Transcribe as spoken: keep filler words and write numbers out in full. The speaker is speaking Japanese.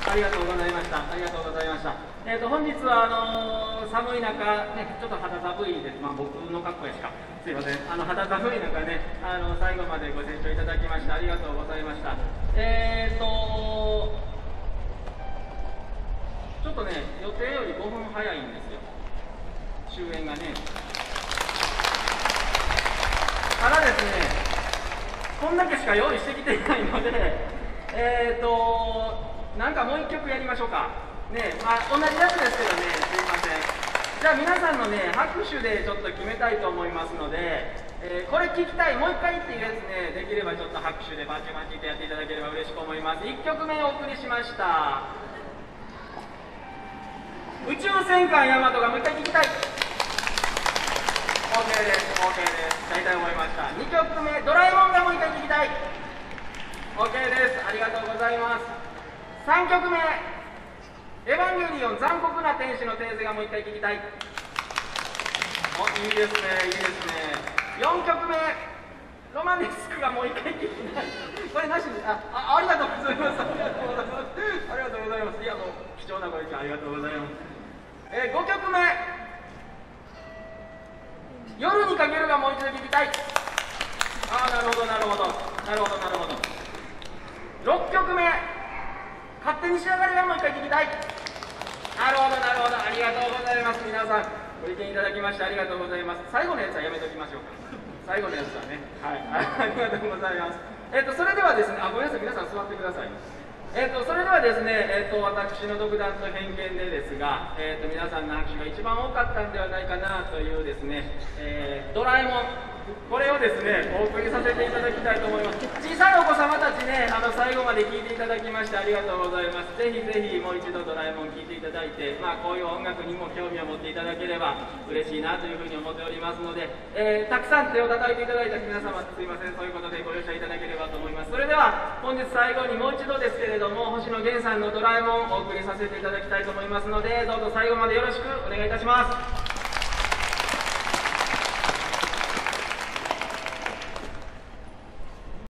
ありがとうございました。ありがとうございました。えっ、ー、と本日はあのー、寒い中ね、ちょっと肌寒いです。まあ僕の格好やしか。すいません。あの肌寒い中ね、あの最後までご清聴いただきましてありがとうございました。えっ、ー、とちょっとね予定よりごふん早いんですよ。終演がね。ただですね、こんだけしか用意してきていないので、えっ、ー、となんかもう一曲やりましょうか。ね、まあ、同じやつですけどね、すいません。じゃあ皆さんのね、拍手でちょっと決めたいと思いますので、えー、これ聞きたい、もう一回っていうやつね、できればちょっと拍手でバチバチってやっていただければ嬉しく思います。いっきょくめお送りしました。宇宙戦艦ヤマトがもう一回聞きたい。 OK です、 OK です。大体思いました。にきょくめドラえもんがもう一回聞きたい。 OK です。ありがとうございます。さんきょくめエヴァンゲリオン残酷な天使のテーゼがもう一回聞きたい。お、いいですね、いいですね。よんきょくめロマネスクがもう一回聞きたい。これなしで、あ、あ、ありがとうございます。ありがとうございます。ありがとうございます。いや、もう貴重なご意見ありがとうございます。えー、ごきょくめ夜にかけるがもう一度聞きたい。ああ、なるほどなるほどなるほどなるほど。ろっきょくめ勝手に仕上がりがもう一回聞きたい。なるほどなるほど、ありがとうございます。皆さんご意見いただきましてありがとうございます。最後のやつはやめときましょうか。最後のやつはね、はい、ありがとうございます。えっ、ー、とそれではですね、あ、ごめんなさい、皆さん座ってください。えっ、ー、とそれではですね、えっ、ー、と私の独断と偏見でですが、えっ、と皆さんの拍手が一番多かったんではないかなというですね、えー、ドラえもん、これをですねお送りさせていただきたいと思います。小さいお子様たちね、あの最後まで聴いていただきましてありがとうございます。ぜひぜひもう一度ドラえもん聴いていただいて、まあこういう音楽にも興味を持っていただければ嬉しいなというふうに思っておりますので、えー、たくさん手を叩いていただいた皆様、すいません、そういうことでご了承いただければと思います。それでは本日最後にもう一度ですけれども、星野源さんのドラえもんをお送りさせていただきたいと思いますので、どうぞ最後までよろしくお願いいたします。